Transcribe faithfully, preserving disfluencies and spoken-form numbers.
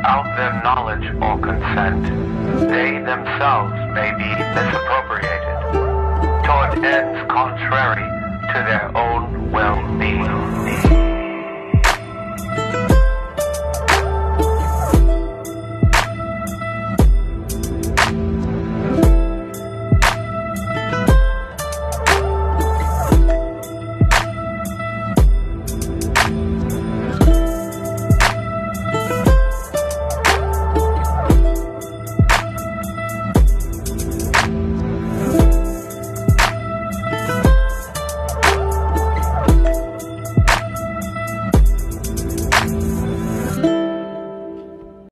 without their knowledge or consent, they themselves may be misappropriated toward ends contrary to their own well-being.